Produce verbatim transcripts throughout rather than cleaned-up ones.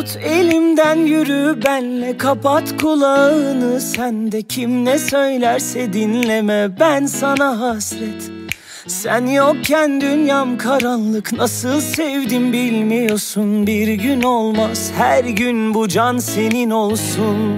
Tut elimden yürü benle, kapat kulağını. Sen de kim ne söylerse dinleme, ben sana hasret. Sen yokken dünyam karanlık, nasıl sevdim bilmiyorsun. Bir gün olmaz, her gün bu can senin olsun.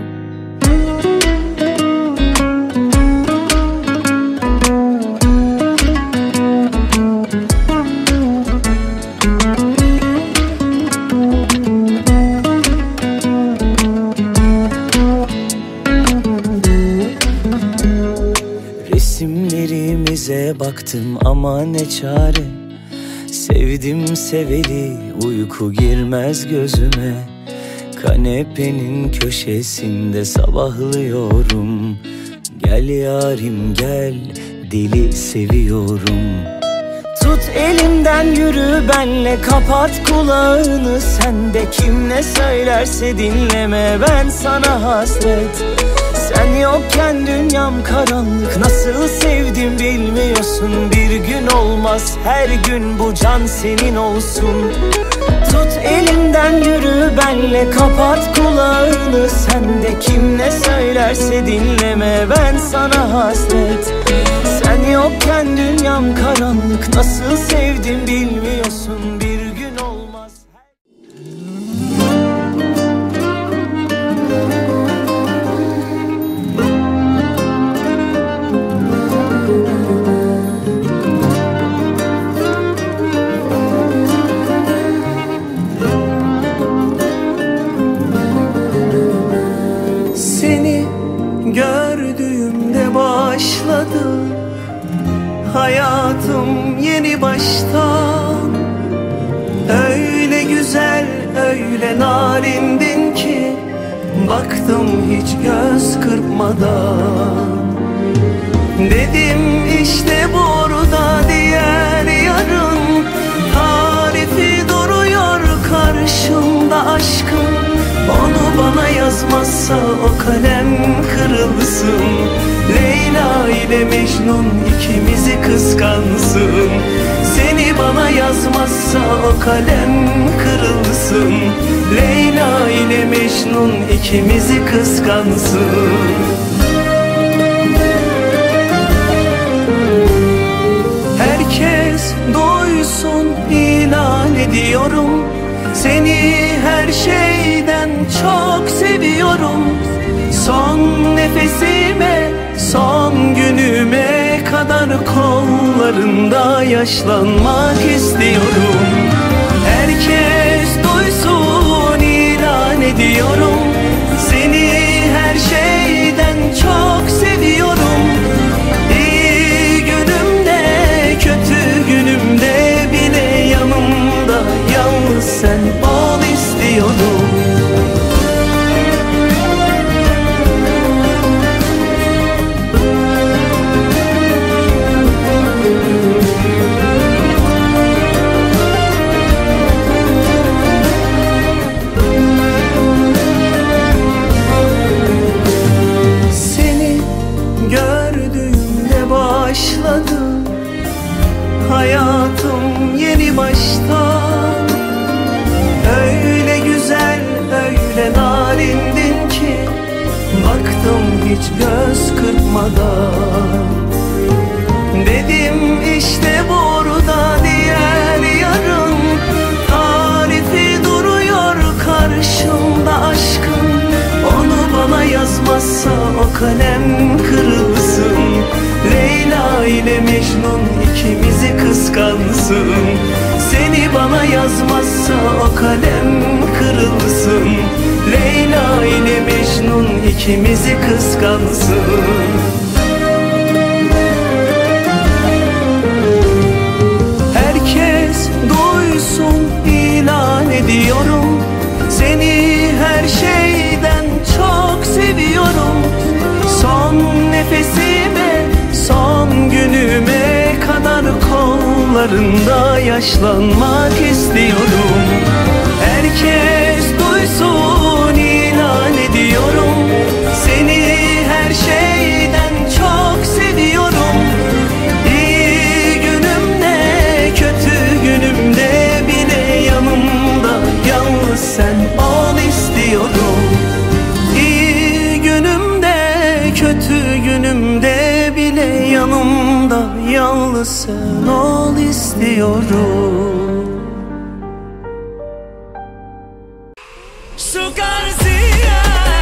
Resimlerimize baktım ama ne çare. Sevdim seveli, uyku girmez gözüme. Kanepenin köşesinde sabahlıyorum. Gel yarim gel, deli seviyorum. Tut elimden yürü benle, kapat kulağını. Sen de kim ne söylerse dinleme, ben sana hasret. Sen yokken dünyam karanlık, nasıl sevdim bilmiyorsun. Bir gün olmaz, her gün bu can senin olsun. Tut elimden yürü benle, kapat kulağını. Sen de kim ne söylerse dinleme, ben sana hasret. Sen yokken dünyam karanlık, nasıl sevdim bilmiyorsun. Bir gün olmaz. Seni gördüğümde başladı hayatım yeni baştan. Öyle güzel, öyle narindin ki baktım hiç göz kırpmadan. Dedim işte burada diğer yarın, tarifi duruyor karşımda aşkım. Onu bana yazmazsa o kalem kırılsın. Leyla ile Mecnun ikimizi kıskansın. Seni bana yazmazsa o kalem kırılsın. Leyla ile Mecnun ikimizi kıskansın. Herkes duysun, ilan ediyorum. Seni her şeyden çok seviyorum. Son nefesime, son günüme kadar kollarında yaşlanmak istiyorum. Herkes duysun, ilan ediyorum. Seni her şeyden çok seviyorum. İyi günümde, kötü günümde bile yanımda yalnız sen ol istiyorum. Seni gördüğümde başladı hayatım yeni baştan. Öyle güzel, öyle narindin ki baktım hiç göz kırpmadan. Dedim işte burada diğer yarın, tarifi duruyor karşımda aşkım. Onu bana yazmazsa o kalem kırılsın. Leyla ile Mecnun ikimizi kıskansın. Seni bana yazmazsa o kalem kırılsın. Leyla ile Mecnun ikimizi kıskansın. Herkes duysun, ilan ediyorum. Seni her şeyden çok seviyorum. Son nefesime, son günüme kadar kollarında yaşlanmak istiyorum. Herkes duysun, ilan ediyorum. Seni her şeyden çok seviyorum. İyi günümde, kötü günümde bile yanımda yalnız sen ol sen ol istiyorum. Şu karşıya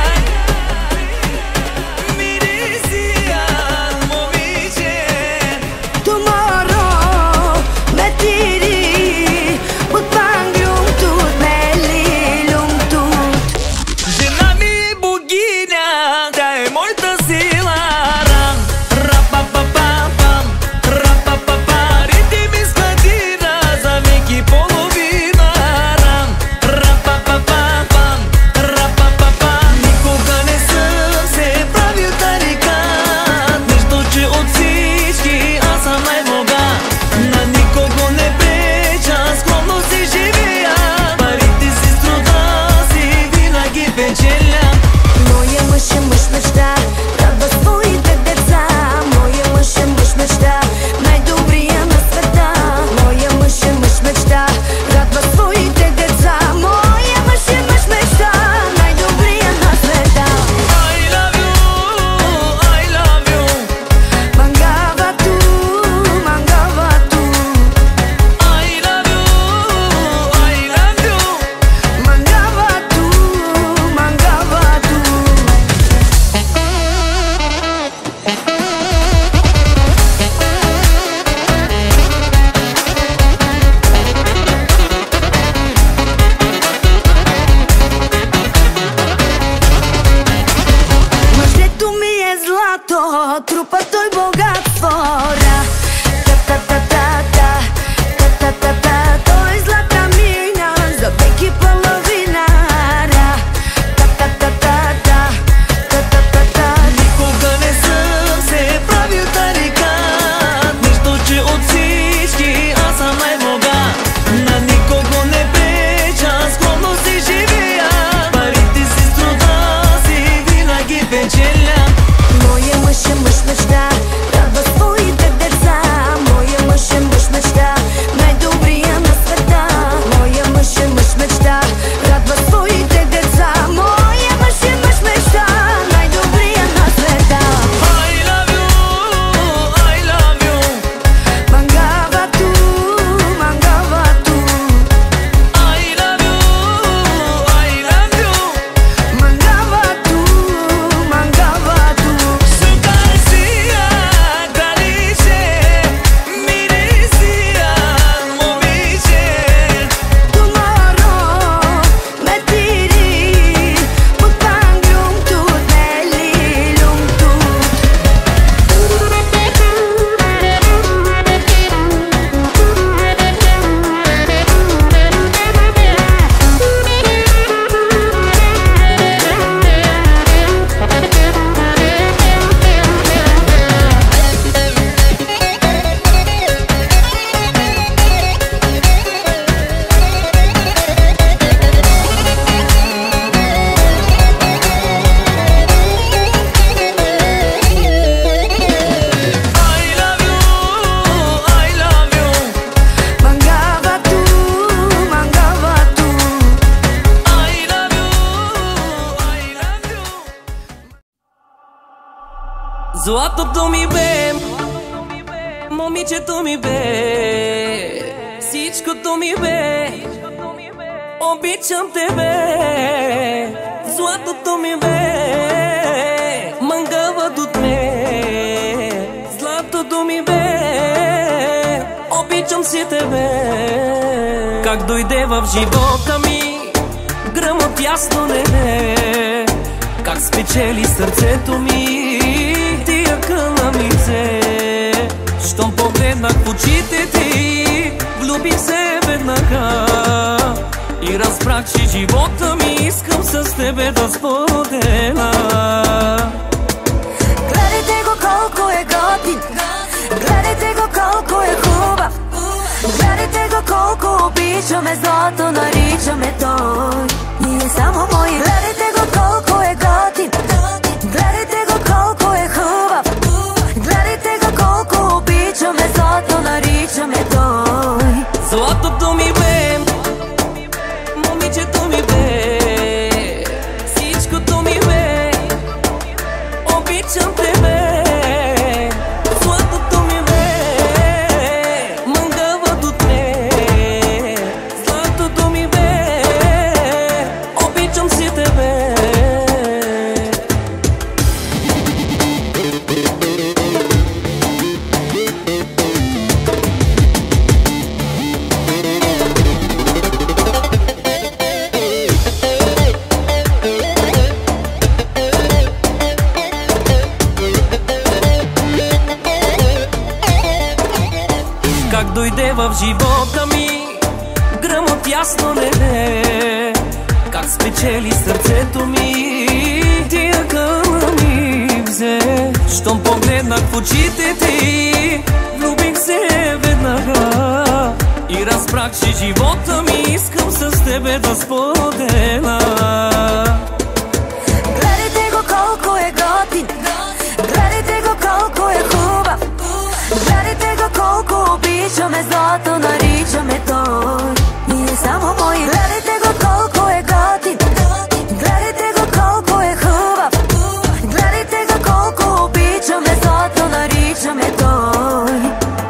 Златото ми бе, момичето ми бе, всичкото ми бе, обичам тебе. Златото ми бе, мангавът от ме. Златото ми бе, обичам си тебе. Как дойде в живота ми гръм от ясно небе, как спечели сърцето ми тия каламице. Щом погледнах в очите ти, влюбих се веднага и разбрах, че живота ми искам с тебе да споделя. Гледайте го колко е готин, гледайте го колко е хубав, гледайте го колко обичаме, злато наричаме той. Ние само мои. Гледайте го колко е готин, гледайте го колко е хубав, гледайте го колко обичаме, злато наричаме той. Златото ми бе, момичето ми бе, всичкото ми бе, обичам тебе. Златото ми бе, дойде в живота ми гръм от ясно небе, как спечели сърцето ми, тия къла ми взе. Щом погледнах в очите ти, влюбих се веднага и разбрах, че живота ми искам с тебе да споделя. Гледайте го колко е готин, гледайте го колко е хубав, гледайте го колко обичаме, злато наричаме той. Ние само мои. Гледайте го колко е готин, гледайте го колко е хубав, гледайте го колко обичаме, злато наричаме той.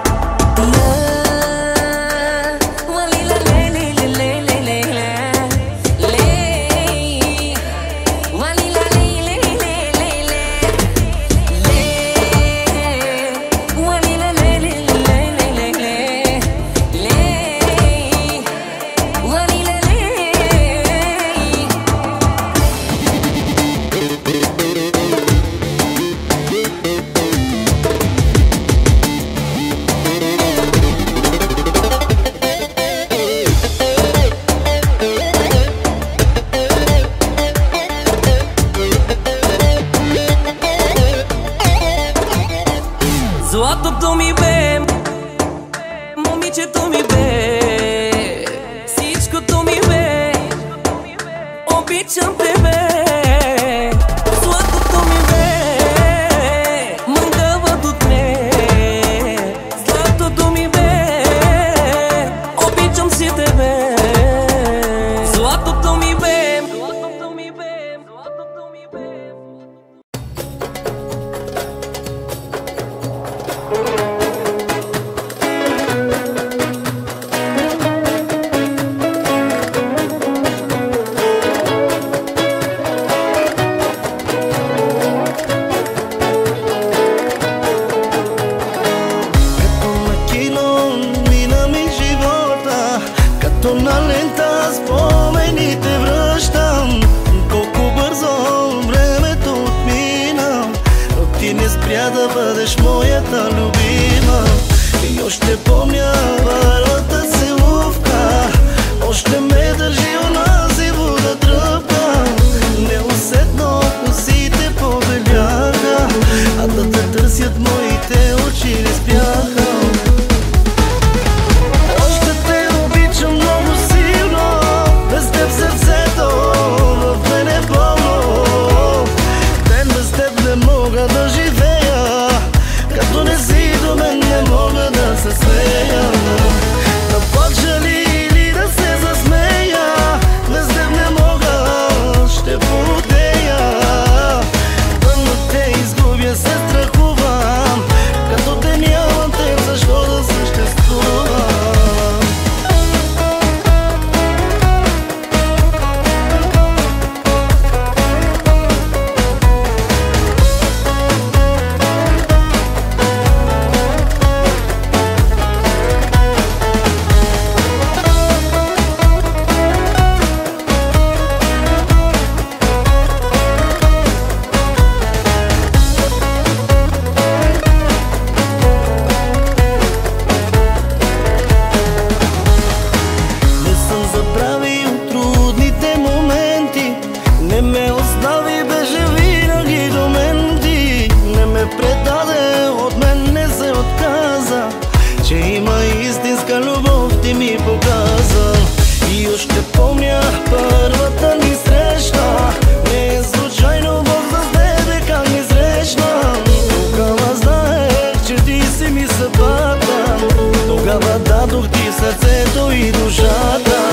Златото ми бе, момичето ми бе, всичкото ми бе, обичам тебе. Златото ми бе, мъгълът от не, златото ми бе, обичам си тебе. Златото ми бе, златото ми бе, златото ми бе. Да бъдеш моята любима. И още помня първата целувка, още ме държи онази вода тръпка. Неусетно косите побеляха, а да те търсят моите очи не спяха. Още те обичам много силно, без теб сърцето в мен е болно. Ден без теб не мога да живея, като не си до мен не мога да се смея. Да плача ли или да се засмея, без теб не мога, ще полудея. Пълно те изгубя, се страхувам, като те нямам теб, защо да съществувам. Че има истинска любов, ти ми показа. И още помня първата ни среща, не е случайно Бог за тебе как ни срещна. Тогава знаех, че ти си ми съдбата, тогава дадох ти сърцето и душата.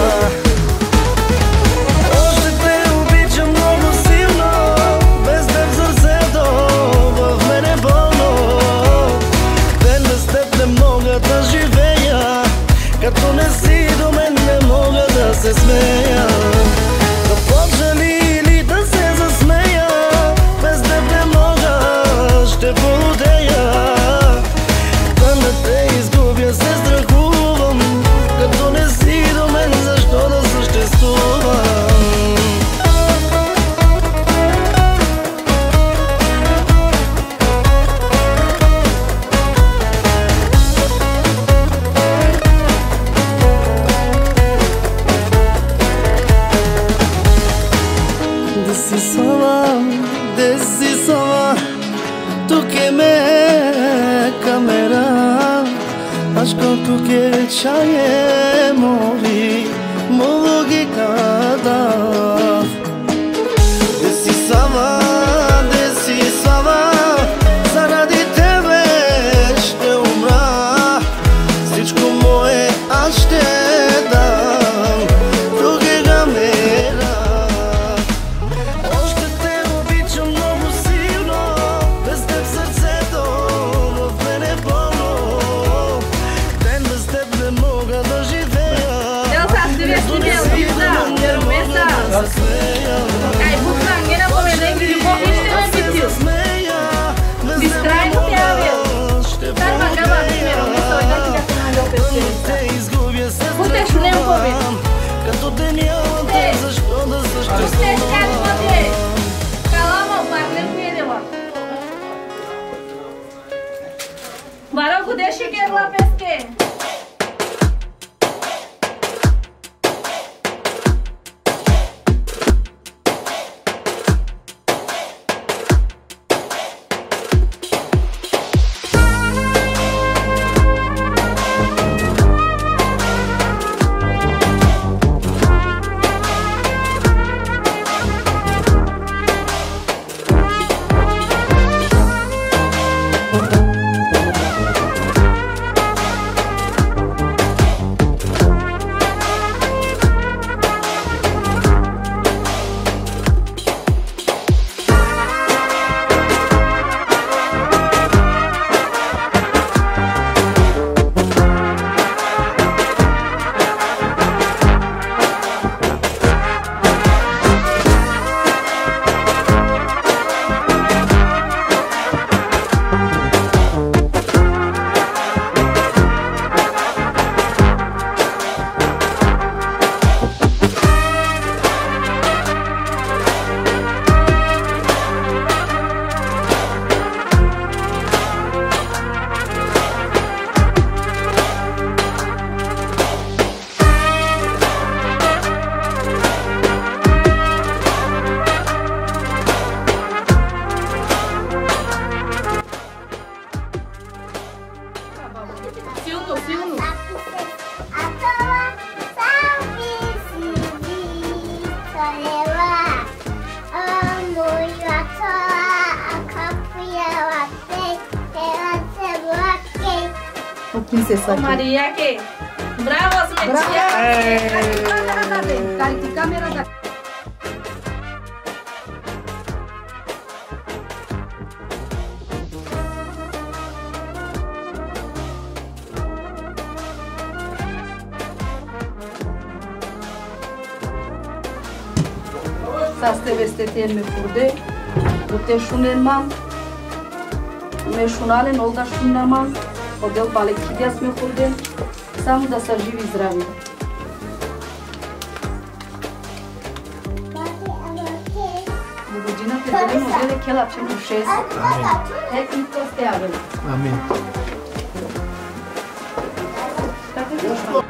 Още те обичам много силно, без теб сърцето в мен е болно. Ден без теб не мога да живея, като не си до мен не мога да се смея. Да плача ли или да се засмея, без теб не мога, ще полудея. Да не те изгубя, се страхувам, като не си до мен, защо да съществувам. porque chaye mori mogi kada desi sama desi sama zaradi tebe ще умра всичко мое аз ще дам другига мера още те обичам много силно без теб сърцето в мен е болно ден без теб не мога да живея Distrae-nu te aveți. Dar mă graba primero, mi să uitați că nu am pe ăsta. Pute și ne-am povit. Te, te știați, mă, te. Calama, parle cu ele, mă. Vă rog, cu deși chiar la pesche. Princesa. Ô Maria, que? Bravo, Smetia! Carica camera da. Saste vestetien me furde, ute shunen mam, me shunalen olda shunnaman. Odel Balekidja sme hurde, samo da sa živi zdravi. Do godina te delim odele kela čemu šest. Tek mi to ste javili. Amin. Tako je došlo.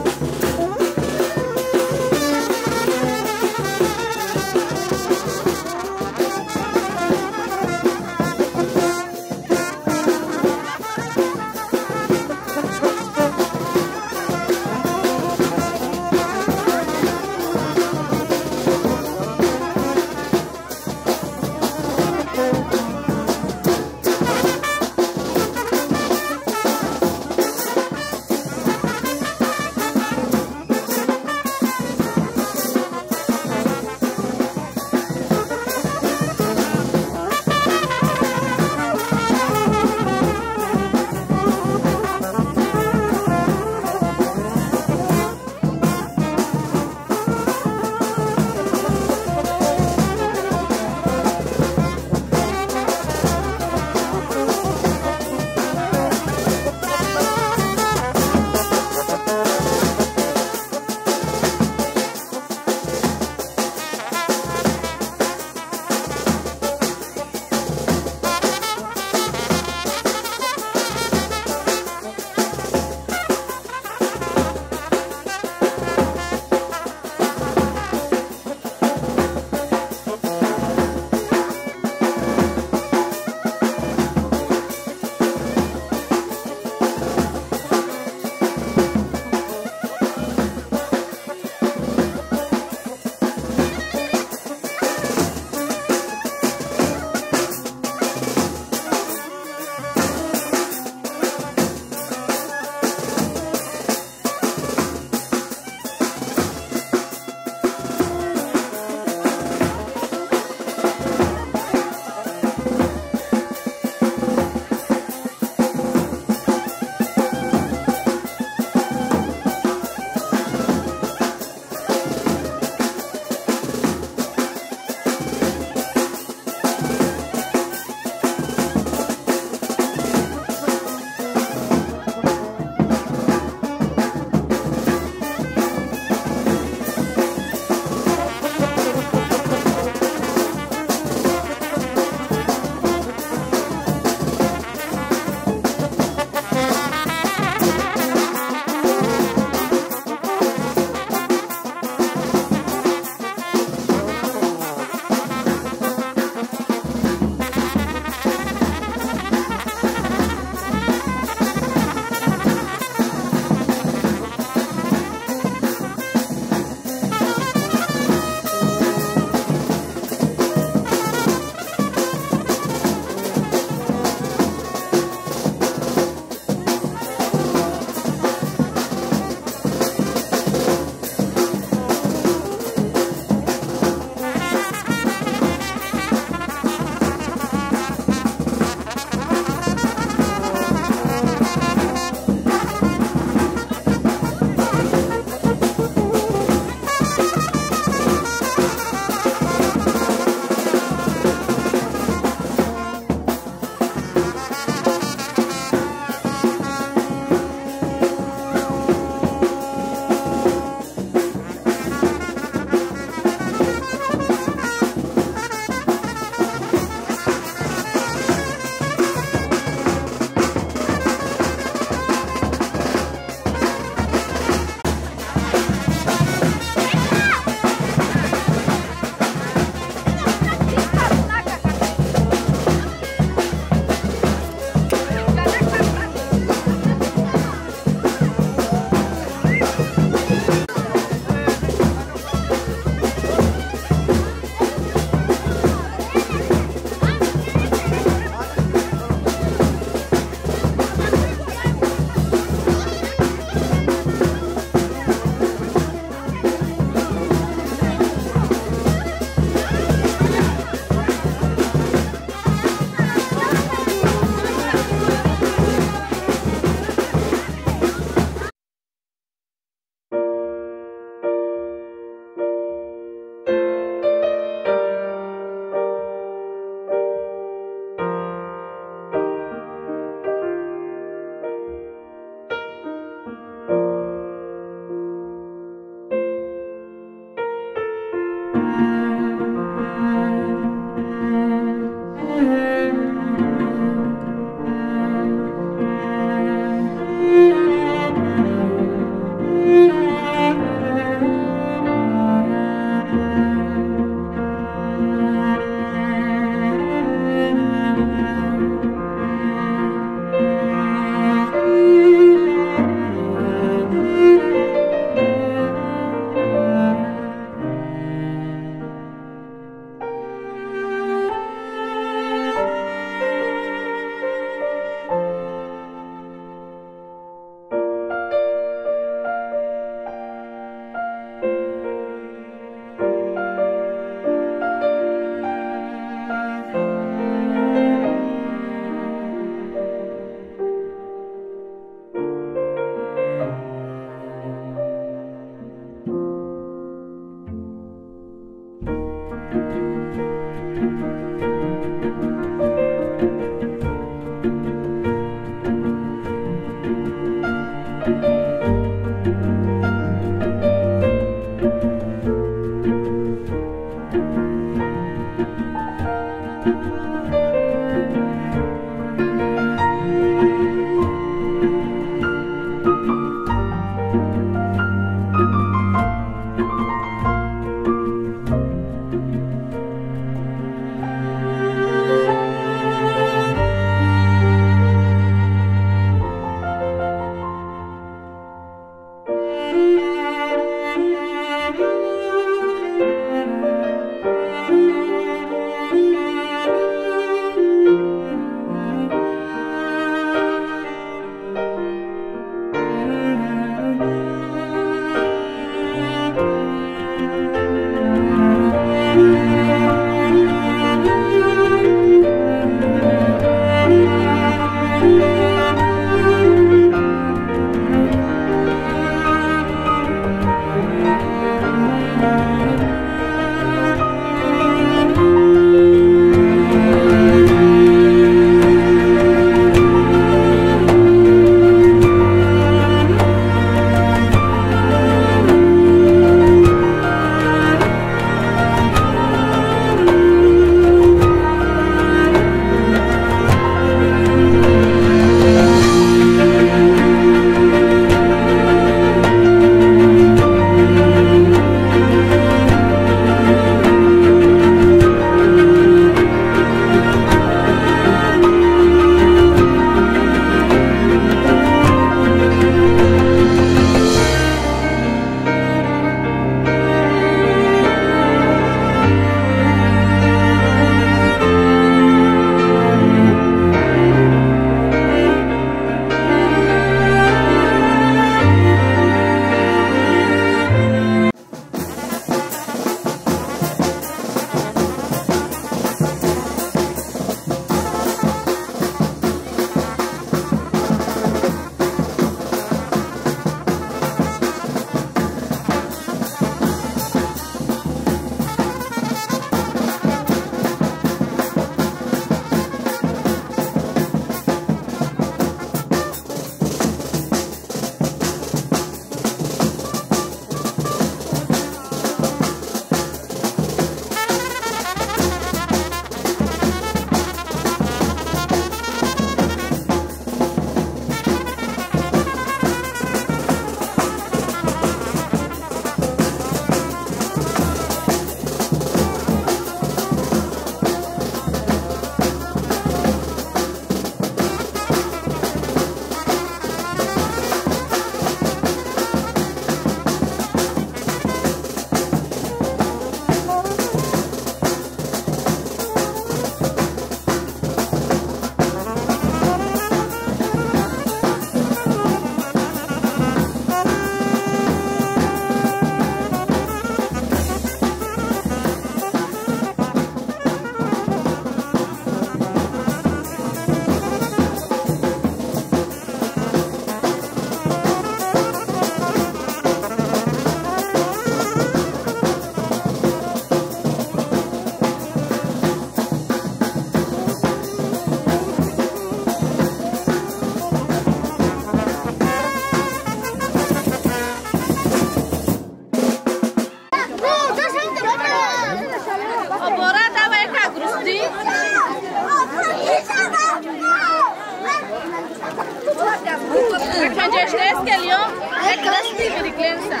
Acăgește-ți el, e crăsti viriclența.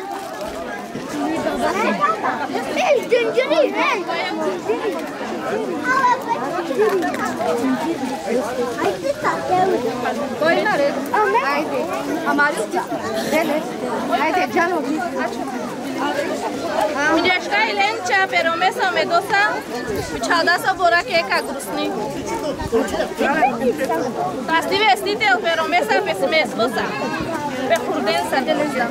Ei, gângeri, ei! Păi, n-are. Haide. Am ales. Haide, geanul. Uđeška i lenča, pero mesa medosa, čada sa bora keka grusni. Tasti vestite, pero mesa pesimes dosa. Pe hurden sa teleza.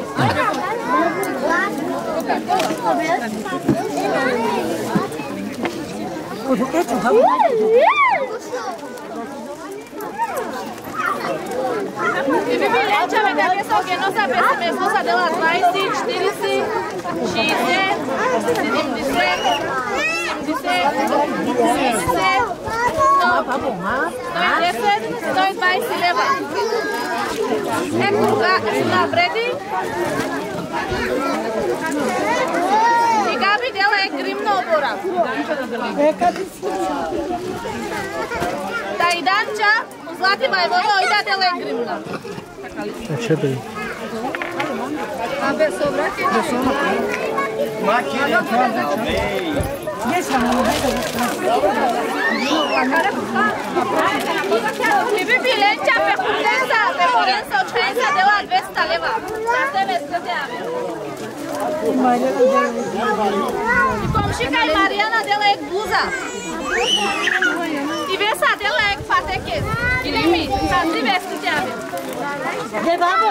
Bibi lenča me da mesa que no sa pesimes dosa de las dvajset, četrdeset, šezdeset, sedemdeset, sedemdeset. deset, sto dvadeset leva. Ek kurga napredi. I Gabi dela je grimno obora. Da i Danča u Zlatima je vodo i da dela je grimna. Četiri. A bez obrake? Bez obrake. Bibi lenča pehurenza, pehurenza očenza dela dvesta leva. I komšika i Marijana dela je bluza. I Vesa dela je pateke. I Limi, sa tri vesti djave. Gdje babo?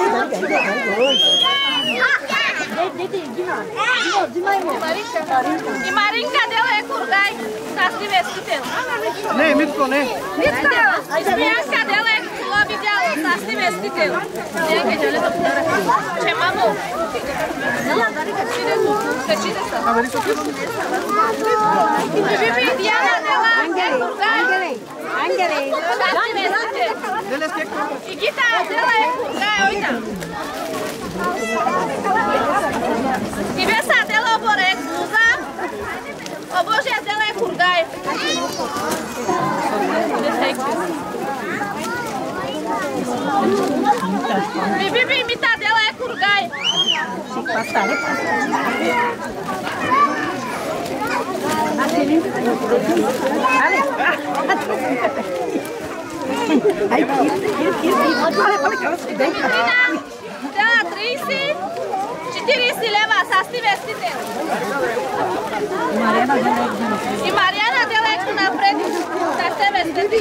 I Marinka dela je kurgaj. Sa tri vesti djave. Ne, Mitko, ne. Mitko! I Smijanka dela je lobi djavo. Sa tri vesti djave. Smijanka djela je doputara. Če mamo? Bibi Diana dela je kurgaj. Angere. I Gita dela je kurgaj, ojta. I Vesa dela obore je bluza. Obožja dela je kurgaj. Bibi Mita dela je kurgaj. Dela trideset, četrdeset leva, sasti vestite. I Marijana dela je tu napred, sasti vestite.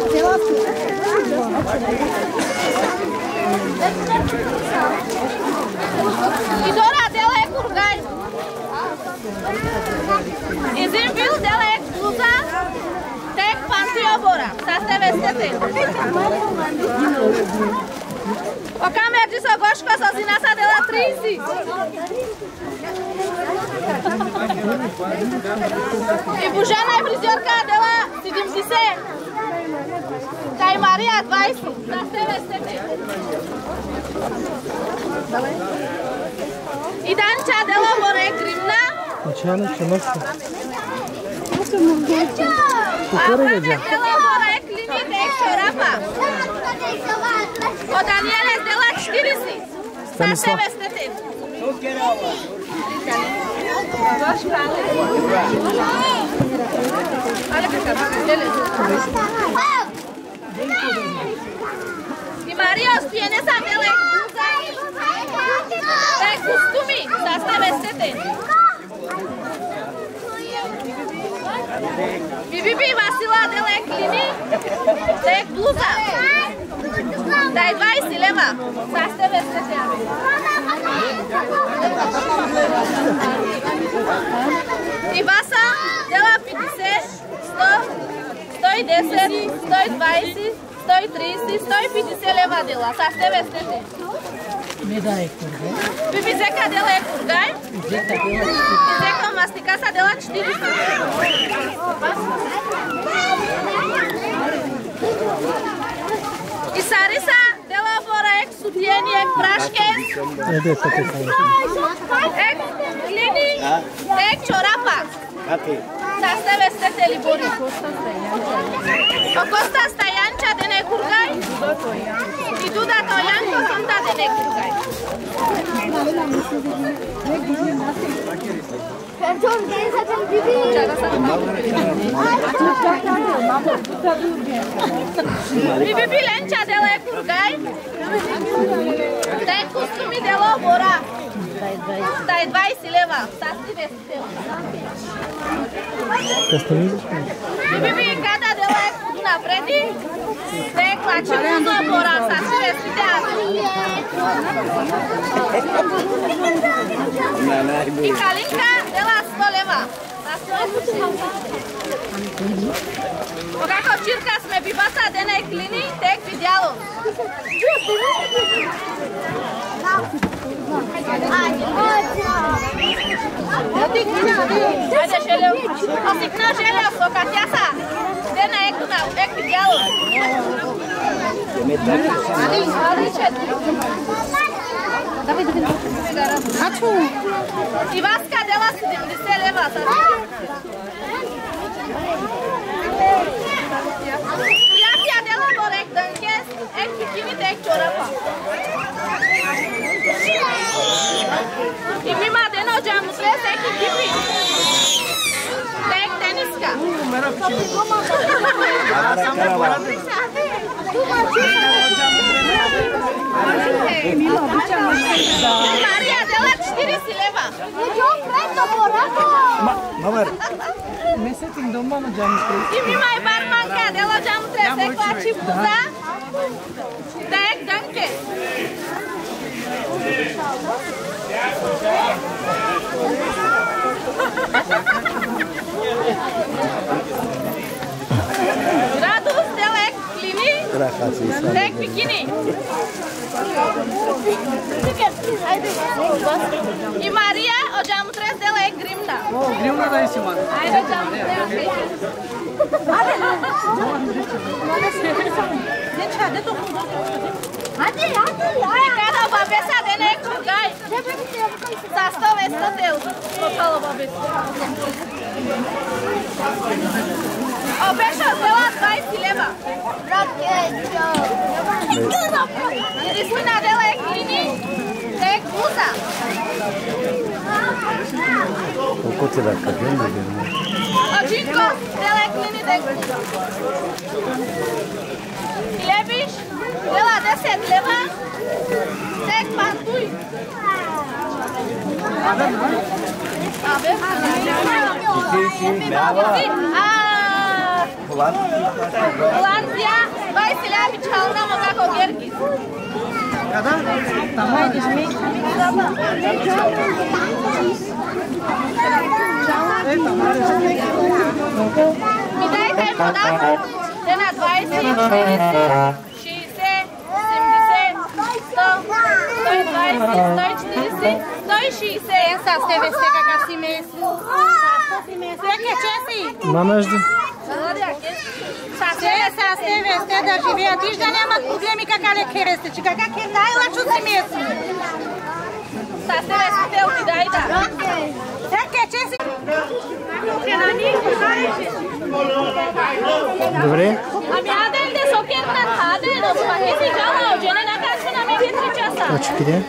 I Dora dela je kurgaj. I Zimbil dela je bluza, tek panti obora, sasti vestite. O kamerci so Goško so zinasa dela trideset. I Božena je frizorka dela sedemdeset. Ta i Marija dvadeset. Za sebe sebe. I Danča dela obore je grimna. Načelo će nosi. A Franek dela obore je klini tek čorapa. O Daniele dela četrdeset. Za sebe sebe. I Mario tiene esa tele de costumi, sa ste vestite. Bibi Vasila dele klini, de bluza. Daj dvadeset leva, sa ste vestite. I Vasa dela pedeset, sto, sto deset, sto dvadeset, sto trideset, sto pedeset leva dela, sa ste vestite. Me dai kurgaj. Bibi Zeka dela je kurgaj. Zeka dela je kurgaj. Zeka mastikasa dela četrdeset. I Sarisa dela obora ek sutjeni, ek praške. Ede se te sam. Ek klini, ek čorapa. Sa ste vestite Libori. O Costa Stajanča dene kurgaj. I Duda Tojanko sonda dene kurgaj. Bibi Lenča dela je kurgaj. Taj kostumi dela obora. Taj dvadeset leva. Sa ste vestite. Bibi kada dela je napredi. Te klači uzo obora. Sa ste vestite. I Kalinka dela sto leva. O kako čirka sme bibasa dene klini, tek vidjalo. Ajde želeo, osikna želeo so Katjasa. Dene ekuna, Хочу. Ivasca de la sedemdeset leva. Iația de la borec dănches, ek bikini de ek çorapa. I mima de no jamu tres ek kipi. Tek teniska. Maria de la четыре лева. Мамер. Месецин дома на джаму трес. И мима и барманка de la jamu tres ek vači buza. Tek danke. Radus de la clini. Tek bikini. И Мария, o jamu tres de la grimna. Oh, grimna da esse mano. Ai, o jamu tres. Hadi, hadi. Cada babesa de ne kugai. Sastav esta Deus. Topala babesa. O beša de la dvadeset leva. Irismina de la clini. Tek bluza. Koliko ti da kadem da gledamo? Očinko de la clini tek bluza. Lebiš de la deset leva. Tek pantui. Ave? Holandia, vai se levi čalna moga ko Gergis. Kada? Tamam. Mi dajte podatak de na dvadeset, četrdeset, šezdeset, sedemdeset, sto, sto dvadeset, sto četrdeset, sto šezdeset. Pensa, ste veste kakav si mesec. Sveke česi. Мамажди. Pensa, ste veste da живея. Тиш да нямат проблеми кака ле кересте. Че кака ке дайла чу си месец. Sa ste veste u Tidajda. Sveke česi. Добре. Ами аден де сокер на аден, па ке си кала, жене на каси на ми три часа. Очки де?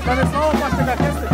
Care stau o parte de aceste.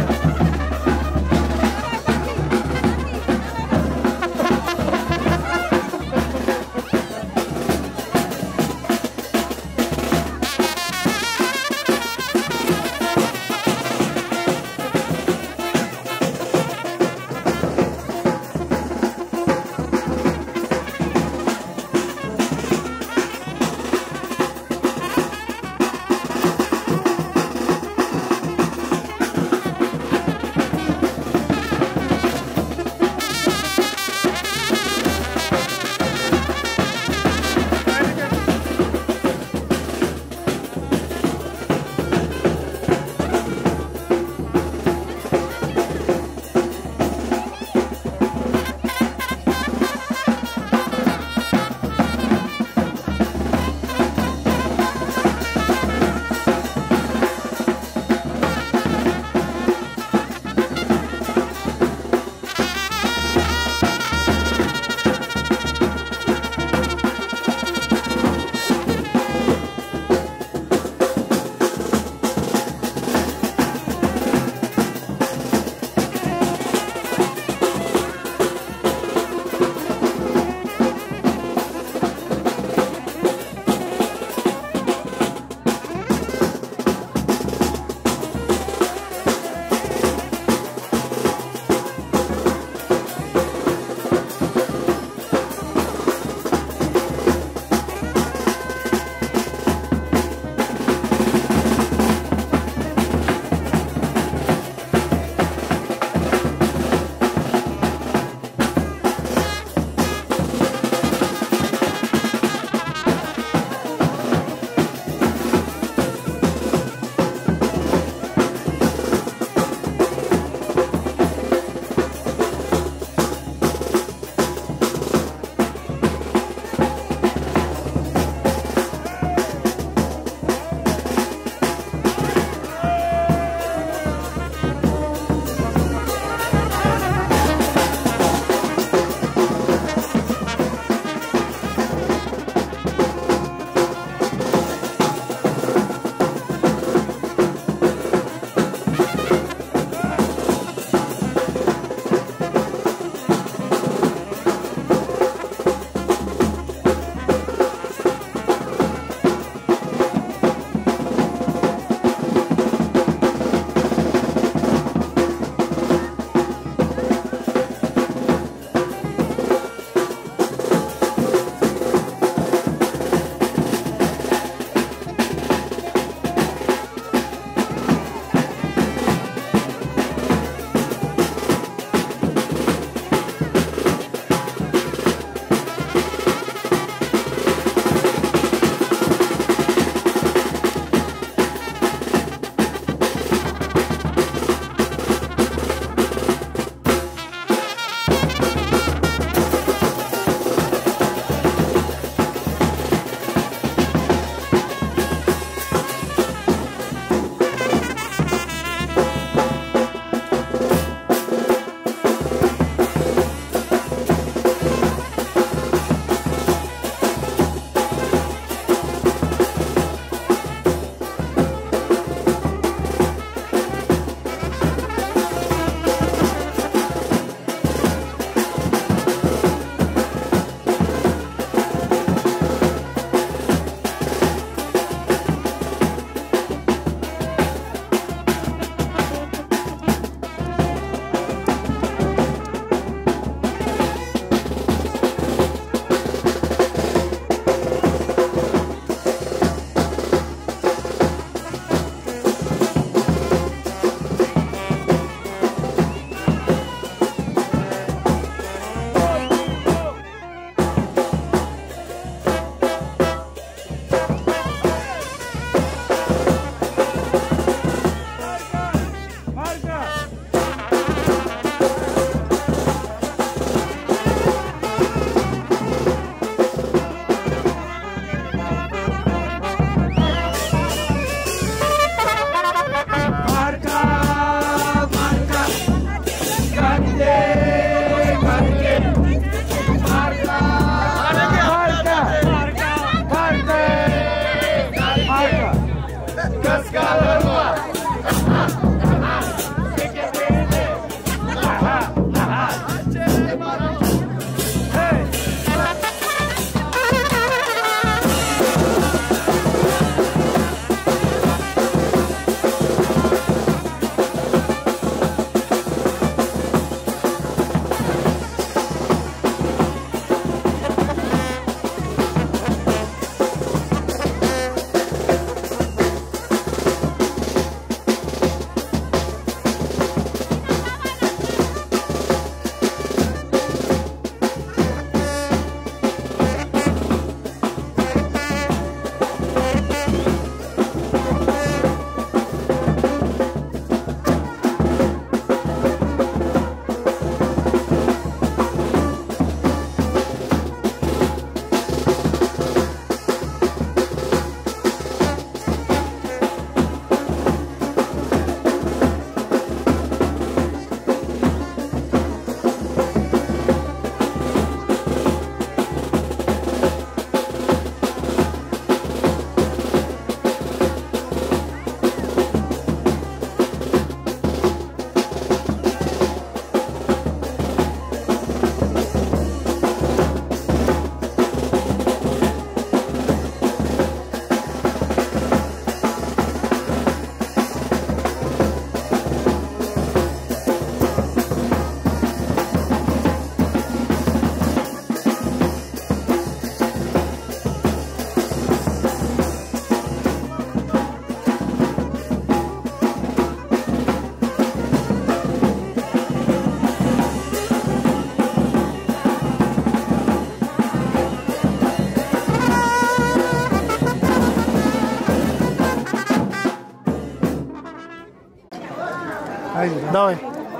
Давай.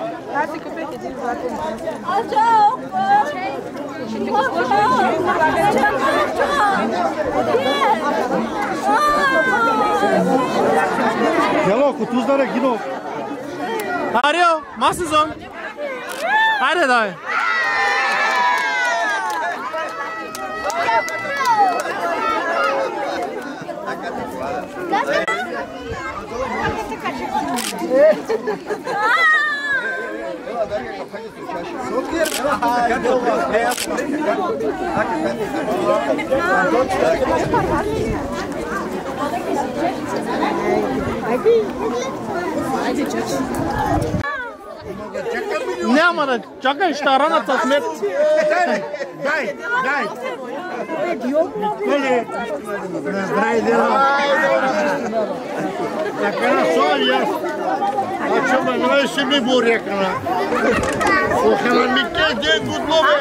Gel o kutuzlara gir o. Arıyor. Nasılsın? Hadi dayı. Ne amına? Çaka işte arana tasmet. Дай, дай. Коли здравия дела. Якана соя. А чому не собі бурякана? Халаміке де гудлове.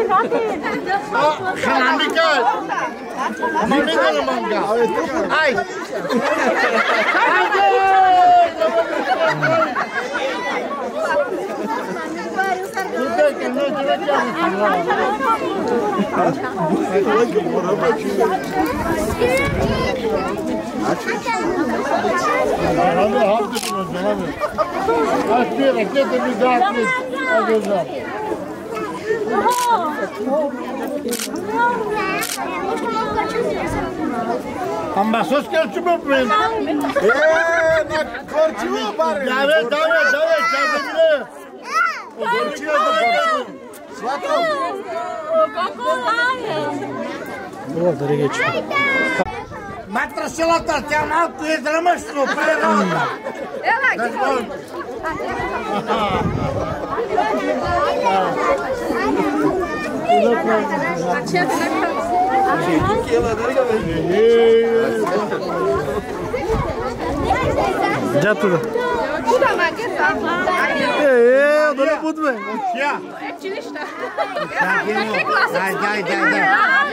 Халаміке. Не мене манга. Ай. Ambasos kelçi mi yapmayın? Eee bak korçu mu var? Davet davet davet kendine. O korçuya da bakın. Svatom. О, дорогі чоловік. Матра селата, тя малко е драмъчно, природа. Ела, Джа туда. Куда магета? Е, да не будме. Тя. Ечи ништа. Дай, дай, дай, дай.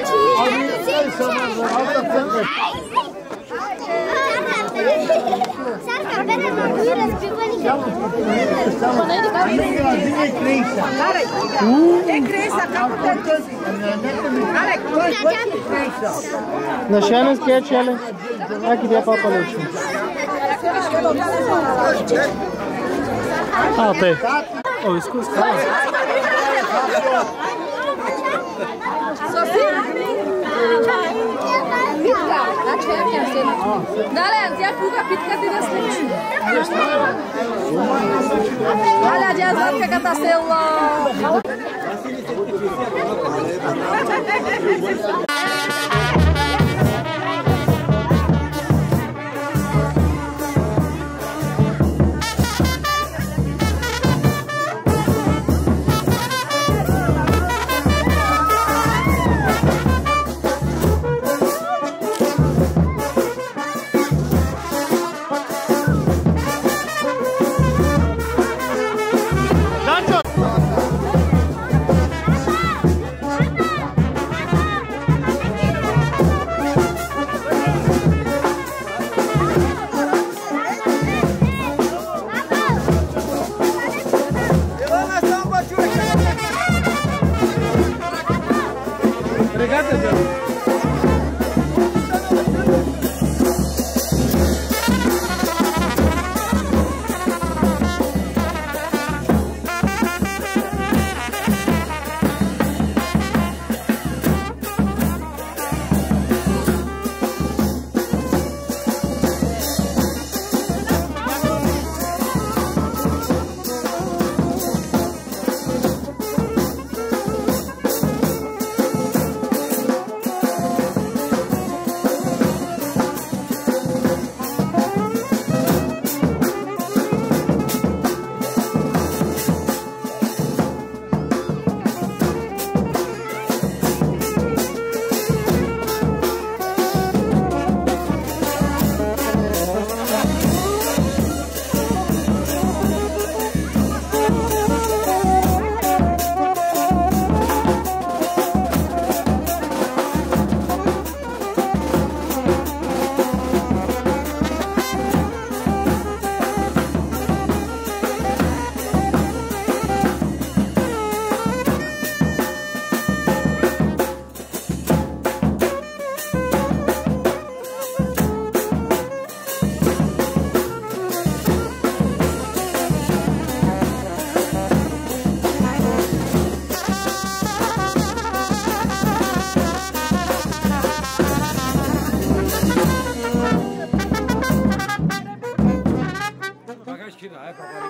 Сарка, бере магуи разбивани. Е креса, како те? На шанес ке чале. Аки дя папа лечи. А, те. О, изкуство. Pitka, znači ja ćem se naći. Dale, ja kuga pitka ti da sliči. Dale, ja zlatka kata selo.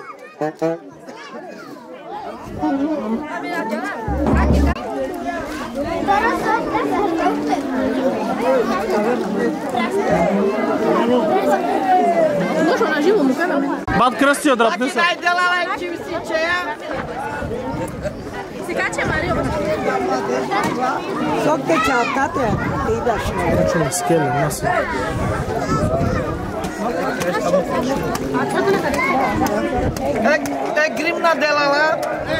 Bad кръстия дръпне се. Дай дела лайк, че ви си чея. Сега че Марио. Сокте чао, тате. Ти идаш. Чума скеле, наси. Е гримна делала.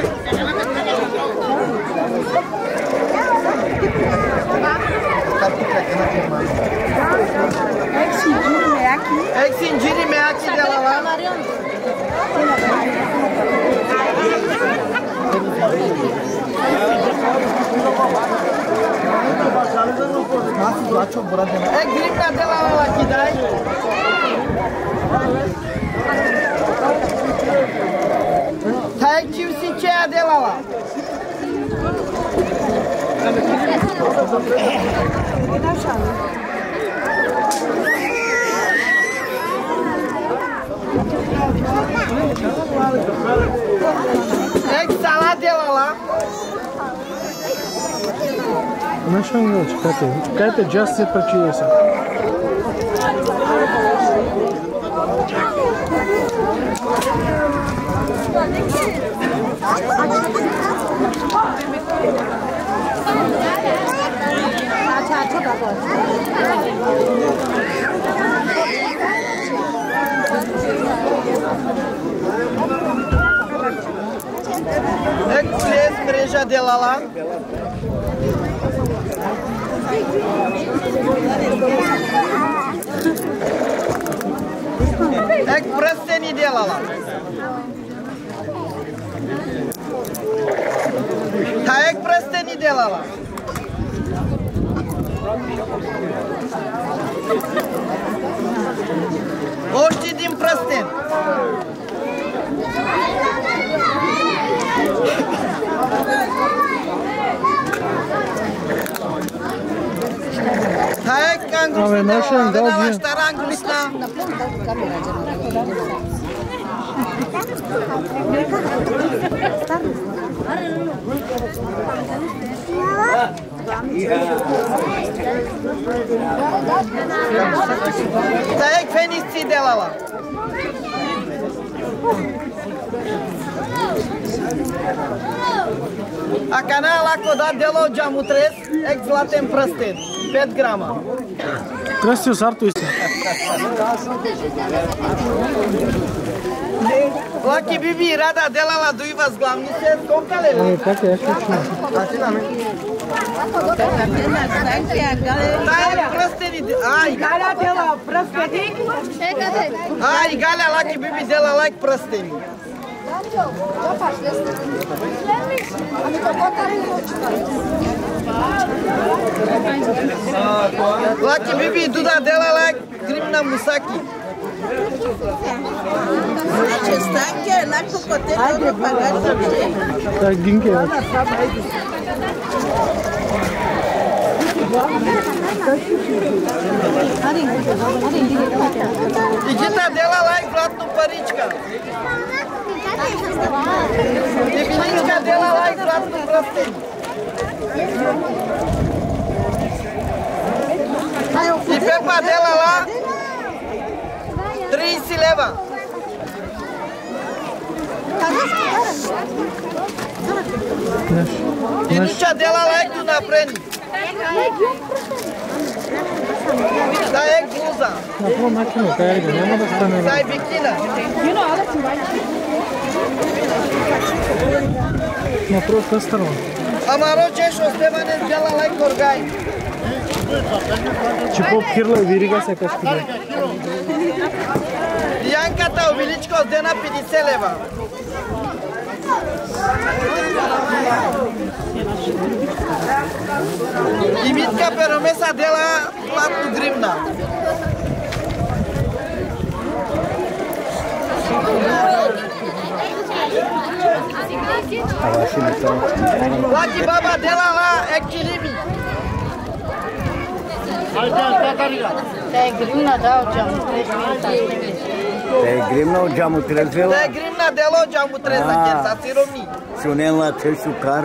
Ek sinjiri meaki delala. Ek grimna delala laki dai. Thai chivsi chea delala. Ek salad delala. Nu știu unde, чекайте. Чекайте, just се пречие се. Ek place mreja delala. Ek prsteni delala. Ta ek prsteni delala. Oști din prsten. Hai Ave, naša, dođe. Taj fenici delala. A canal ako da delo jamu tres, ek zlatem prsten, pet grama. Кръстия сарто и се. Laki bibi rada delala duiva s glavnice, skomka lele. Ами, така е, шлично. Taj prsteni, aj. Gaля дела пръстени. Aj, Gaля laki bibi dela like prsteni. Laki bibi duda dela like grimna musaki. Так, гинке. Digita dela like zlatnu parička. Divinička dela like zlatnu prsteni. I Pepa dela la trideset leva. Dinuča dela like tu napredi. Da je bluza. На какво начин е тая, няма да стане. Da je bikina. На просто страна. Amaro češo Stevanes dela like orgaj. Че по-кирла и вирига се каскиде. Jankata Увеличко с дена петдесет лева. И Митка Перомеса дела платно гривна. Laki baba dela la ekilimi. Te grimna dao geamul, Te grimna o geamul trezvela? Te grimna mima delo geamul treza chiesa siromi. Sunem la Tășucar.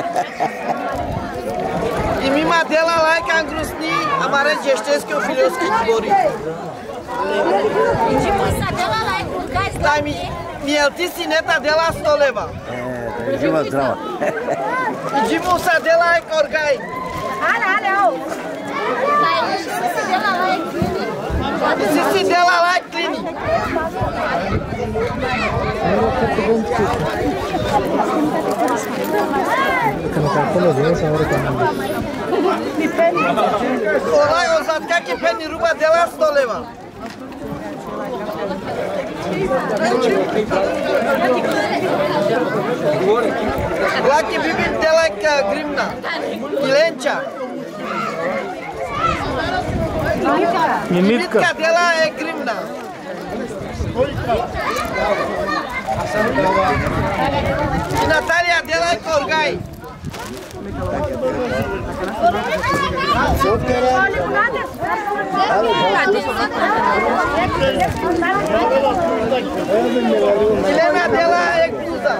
I mima dela like am grusni, amare geștesc eu filioski dori. Și musa de la like urgai Da mi mi elti sineta de la stoleva. Eh, ziua zdrava. I musa de la like orgai. Ale, ale, au! Dai, și musa de la like clinic. Sisi de la like clinic. Olaj ozatka ki peni ruba de la stoleva. Laki bibin de la grimna. Kilencha. Mimitka de la e grimna. Și Natalia de la Corgai. Elena de la Ecluza.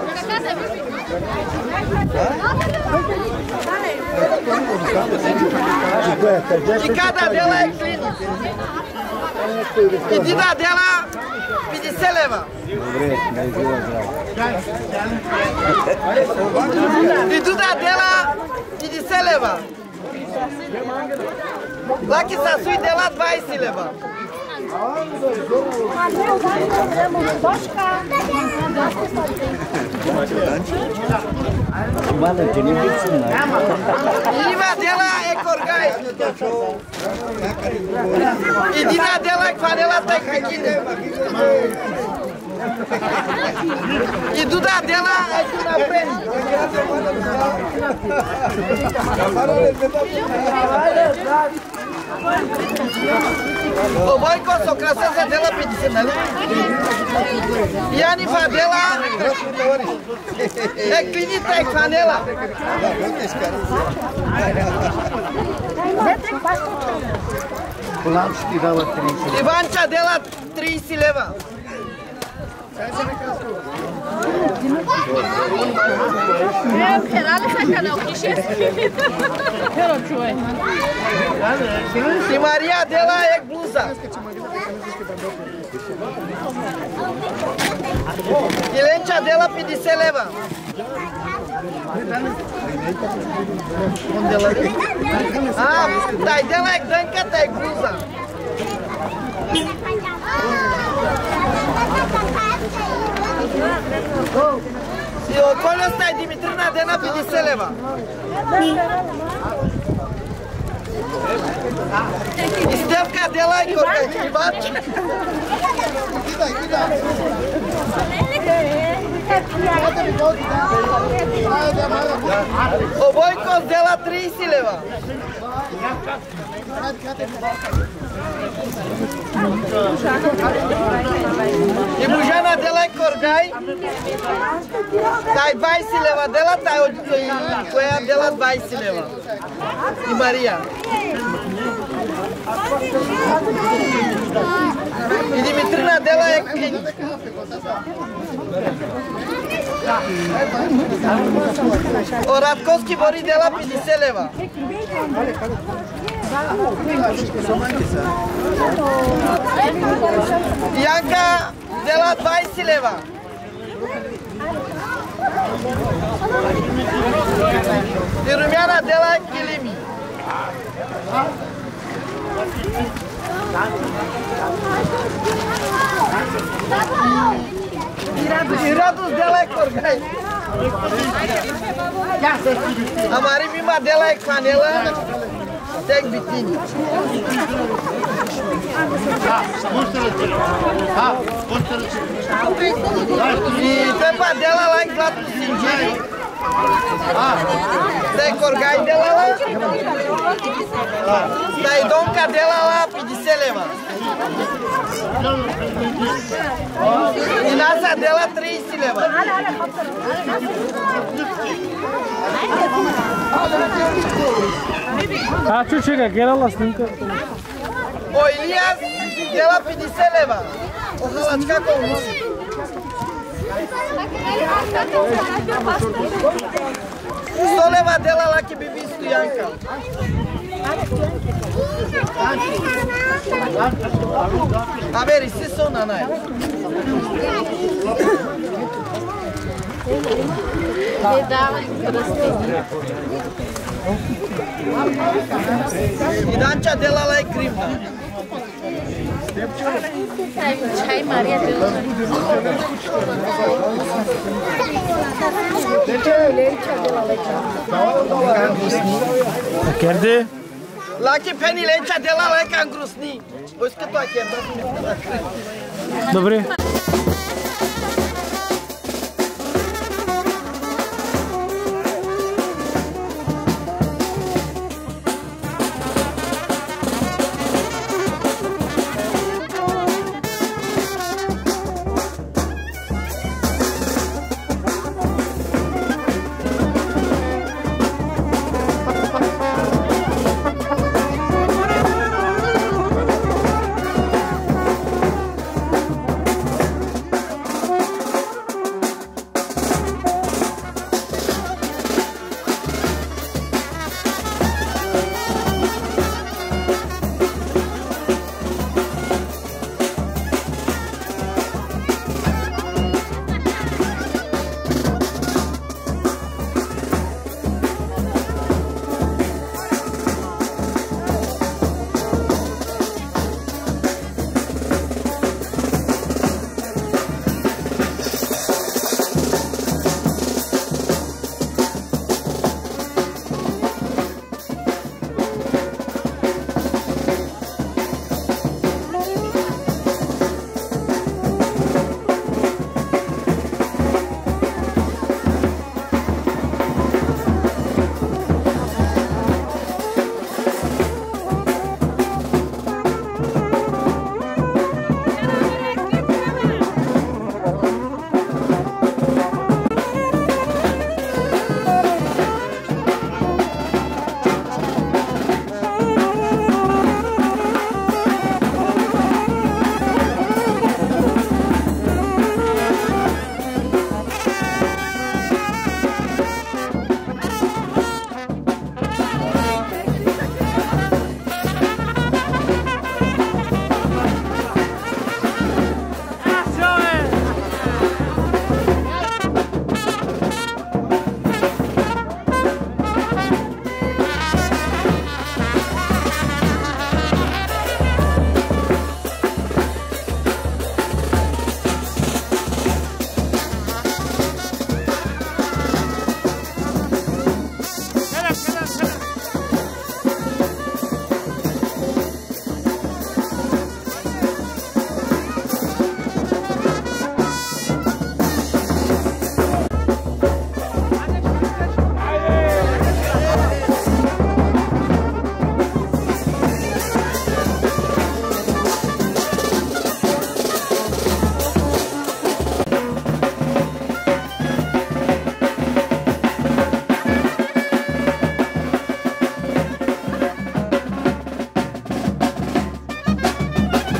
Chicada de la Eclinic. Idida de la Pidiseleva. Iduda de la Pidiseleva. Laki Sasui de la Dvaisileva. Inima de la Ecorgai. Idina de la Panela Tecnichine. Iduda de la Eduna Peni. O Boico Socrasese de la Pidisenale. Ianifa de la Eclinita e Canela. Ivancia de la Trisileva. Și Maria de la Ecluza. Ilencea de la Pidiseleva. Ah, dai de la Ecdanca ta Ecluza. Și acolo stai Dimitrina de la Pidiseleva. Stevka de la Corcacivaci. Oboicos de la Trisileva. E Bujana de la Corgai. Tai Vaisileva de la Tai Coia de la Vaisileva. E Maria. E Dimitrina de la Eclinic. O Radkovski Bori de la Pidiseleva. Ianca de la Vaisileva. E Rumiana de la Chilimi. Iradus de la Corgai. Amari Mima de la Canela. Tec Bitini. Și Pepa de la la Glatul Singiri. Stai Corgai de la la. Stai Donca de la la Pidiseleva. Inasa de la Trisileva. A, ce ce că era la stâncă? O Ilias de la Pidiseleva. O halațca cu un sto leva dela lá que bibi Stojanka. A ver, si su nanaj. Ne davaj prste. Idanča delala je krivna. Čaj Marija delala. Kerdi? Laki peni lenča delala je kan grusni. Vojska to je Dobri.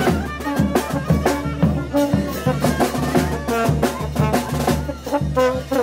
Thank you.